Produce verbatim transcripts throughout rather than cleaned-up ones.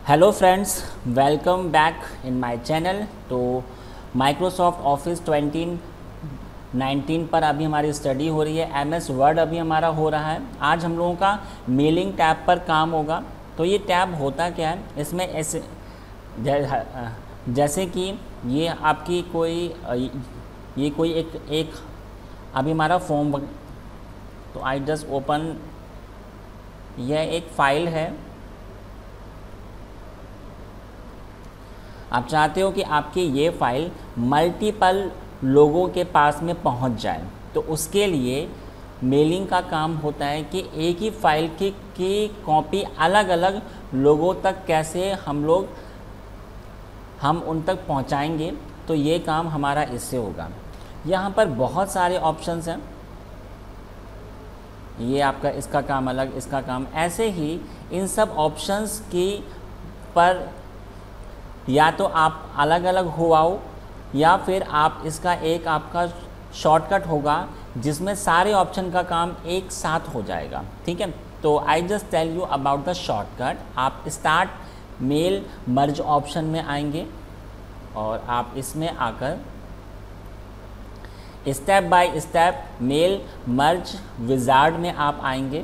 Hello friends, welcome back in my channel. तो Microsoft Office twenty nineteen पर अभी हमारी स्टडी हो रही है। एमएस वर्ड अभी हमारा हो रहा है। आज हम लोगों का मेलिंग टैब पर काम होगा। तो ये टैब होता क्या है, इसमें ऐसे जैसे कि ये आपकी कोई ये कोई एक एक अभी हमारा फॉर्म, तो आई जस्ट ओपन, यह एक फ़ाइल है। आप चाहते हो कि आपकी ये फ़ाइल मल्टीपल लोगों के पास में पहुंच जाए, तो उसके लिए मेलिंग का काम होता है कि एक ही फाइल की की कॉपी अलग अलग लोगों तक कैसे हम लोग हम उन तक पहुंचाएंगे। तो ये काम हमारा इससे होगा। यहाँ पर बहुत सारे ऑप्शंस हैं। ये आपका इसका काम अलग, इसका काम ऐसे ही। इन सब ऑप्शंस की पर या तो आप अलग अलग हो आओ, या फिर आप इसका एक आपका शॉर्टकट होगा जिसमें सारे ऑप्शन का काम एक साथ हो जाएगा। ठीक है, तो I just tell you about the shortcut. आप स्टार्ट मेल मर्ज ऑप्शन में आएंगे और आप इसमें आकर step by step mail merge wizard में आप आएंगे।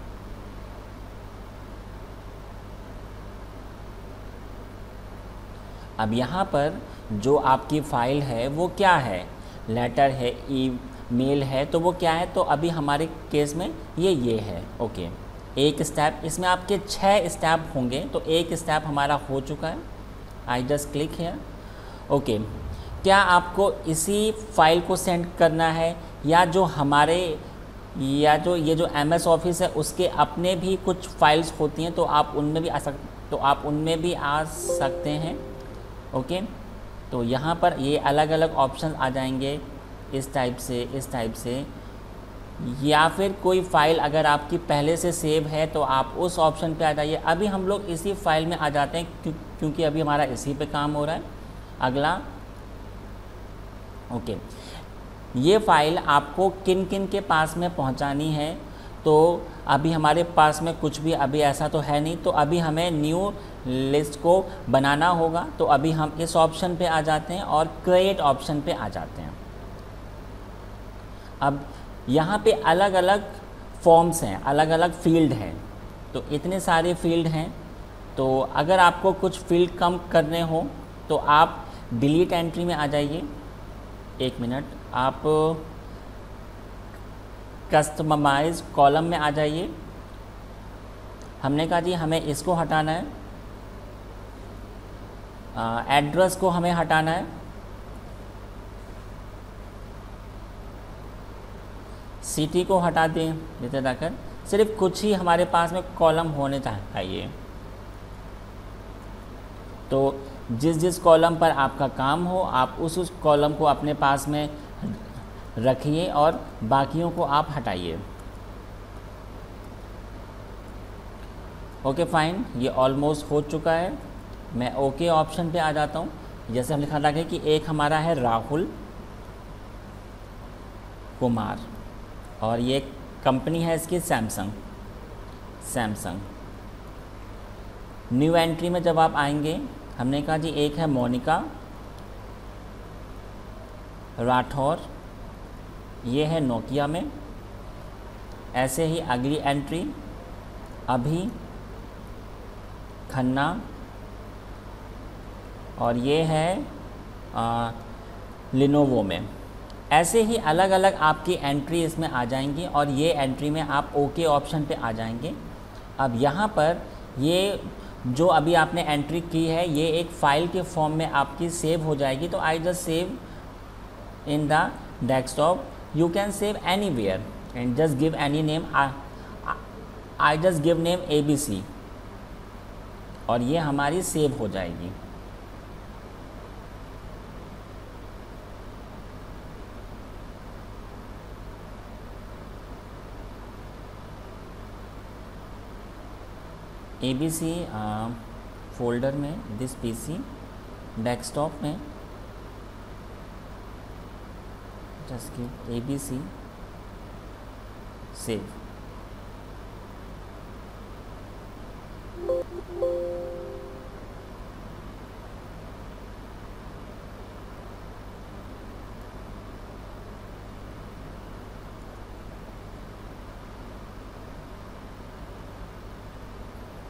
अब यहाँ पर जो आपकी फ़ाइल है वो क्या है, लेटर है, ई मेल है, तो वो क्या है, तो अभी हमारे केस में ये ये है। ओके, एक स्टेप, इसमें आपके छः स्टेप होंगे, तो एक स्टेप हमारा हो चुका है। I just click here. Okay, क्या आपको इसी फाइल को सेंड करना है, या जो हमारे या जो ये जो एम एस ऑफिस है उसके अपने भी कुछ फाइल्स होती हैं, तो आप उनमें भी आ सक तो आप उनमें भी आ सकते हैं। Okay okay? तो यहाँ पर ये अलग अलग ऑप्शन आ जाएंगे, इस टाइप से, इस टाइप से। या फिर कोई फ़ाइल अगर आपकी पहले से सेव है तो आप उस ऑप्शन पे आ जाइए। अभी हम लोग इसी फाइल में आ जाते हैं क्यों, क्योंकि अभी हमारा इसी पे काम हो रहा है। अगला, ओके okay. ये फ़ाइल आपको किन किन के पास में पहुँचानी है, तो अभी हमारे पास में कुछ भी अभी ऐसा तो है नहीं, तो अभी हमें न्यू लिस्ट को बनाना होगा। तो अभी हम इस ऑप्शन पे आ जाते हैं और क्रिएट ऑप्शन पे आ जाते हैं। अब यहाँ पे अलग अलग फॉर्म्स हैं, अलग अलग फील्ड हैं, तो इतने सारे फील्ड हैं। तो अगर आपको कुछ फील्ड कम करने हो तो आप डिलीट एंट्री में आ जाइए। एक मिनट, आप कस्टमाइज कॉलम में आ जाइए। हमने कहा जी हमें इसको हटाना है, एड्रेस को हमें हटाना है, सिटी को हटा दें देते जाकर। सिर्फ कुछ ही हमारे पास में कॉलम होने चाहिए। तो जिस जिस कॉलम पर आपका काम हो आप उस उस कॉलम को अपने पास में रखिए और बाकियों को आप हटाइए। ओके फाइन, ये ऑलमोस्ट हो चुका है। मैं ओके ऑप्शन पे आ जाता हूँ। जैसे हम लिखा था कि एक हमारा है राहुल कुमार, और ये कंपनी है इसकी सैमसंग सैमसंग न्यू एंट्री में जब आप आएंगे, हमने कहा जी एक है मोनिका राठौर, ये है नोकिया में। ऐसे ही अगली एंट्री अभी खन्ना, और ये है आ, लिनोवो में। ऐसे ही अलग अलग आपकी एंट्री इसमें आ जाएंगी, और ये एंट्री में आप ओके ऑप्शन पे आ जाएंगे। अब यहाँ पर ये जो अभी आपने एंट्री की है ये एक फ़ाइल के फॉर्म में आपकी सेव हो जाएगी। तो I just save in the desktop. You can save anywhere and just give any name. I, I just give name A B C, और ये हमारी सेव हो जाएगी। A B C फोल्डर में, दिस पीसी डेस्कटॉप में, just give A B C save।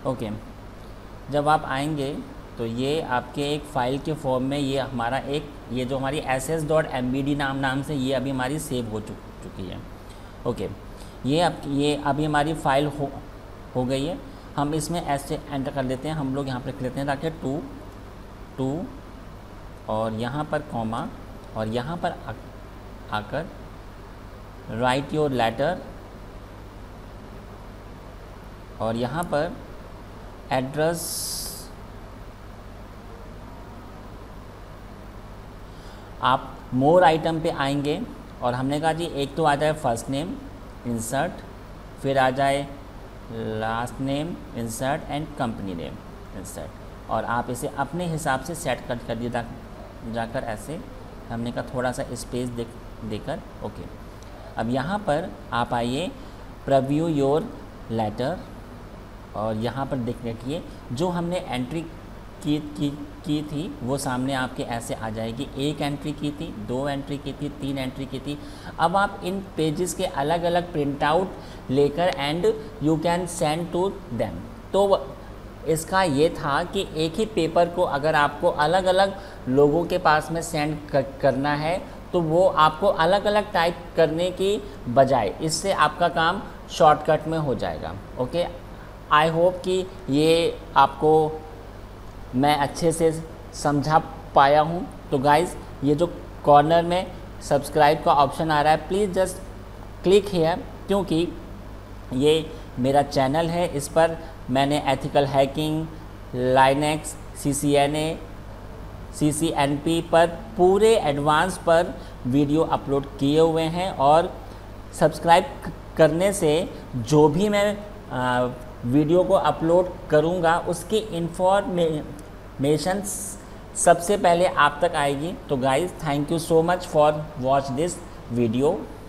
Okay, जब आप आएंगे तो ये आपके एक फ़ाइल के फॉर्म में ये हमारा एक ये जो हमारी S S dot M B D नाम नाम से ये अभी हमारी सेव हो चुक चुकी है। ओके, ये अब ये अभी हमारी फ़ाइल हो हो गई है। हम इसमें ऐसे एंटर कर लेते हैं, हम लोग यहाँ पर लिख लेते हैं ताकि टू टू और यहाँ पर कॉमा और यहाँ पर आ, आकर राइट योर लेटर और यहाँ पर एड्रेस आप मोर आइटम पे आएंगे और हमने कहा जी एक तो आ जाए फर्स्ट नेम इंसर्ट, फिर आ जाए last name insert and company name insert, और आप इसे अपने हिसाब से सेट कर कर दिए जाकर ऐसे हमने कहा थोड़ा सा स्पेस दे देकर। ओके, अब यहाँ पर आप आइए प्रीव्यू योर लेटर और यहाँ पर देख रखिए जो हमने एंट्री की की की थी वो सामने आपके ऐसे आ जाएगी। एक एंट्री की थी, दो एंट्री की थी, तीन एंट्री की थी। अब आप इन पेजेस के अलग अलग प्रिंट आउट लेकर and you can send to them. तो इसका ये था कि एक ही पेपर को अगर आपको अलग अलग लोगों के पास में सेंड कर, करना है तो वो आपको अलग अलग टाइप करने की बजाय इससे आपका काम शॉर्टकट में हो जाएगा। ओके, आई होप कि ये आपको मैं अच्छे से समझा पाया हूँ। तो गाइज़ ये जो कॉर्नर में सब्सक्राइब का ऑप्शन आ रहा है प्लीज़ जस्ट क्लिक हियर, क्योंकि ये मेरा चैनल है, इस पर मैंने ethical hacking, Linux, C C N A, C C N P पर पूरे एडवांस पर वीडियो अपलोड किए हुए हैं। और सब्सक्राइब करने से जो भी मैं आ, वीडियो को अपलोड करूंगा उसकी इंफॉर्मेशन सबसे पहले आप तक आएगी। तो guys thank you so much for watch this video.